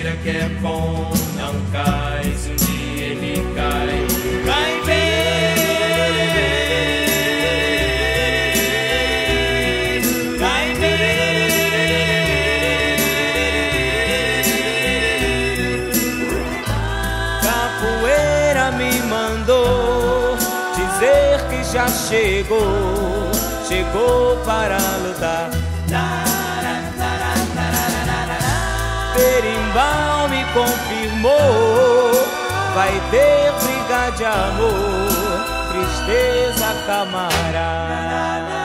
veja que é bom, não cai, se um dia ele cai, cai bem, cai bem. Capoeira me mandou dizer que já chegou, chegou para lutar. Berimbau me confirmou, vai ter briga de amor, tristeza camarada.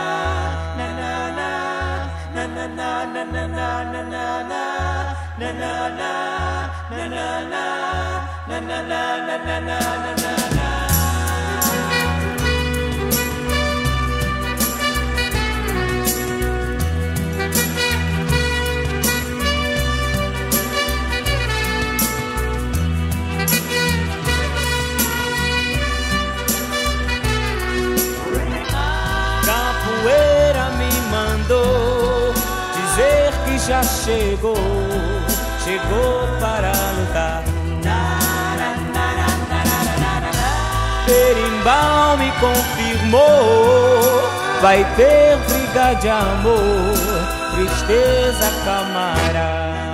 Capoeira me mandou dizer que já chegou, chegou para lutar. Berimbau me confirmou, vai ter briga de amor, tristeza camarada.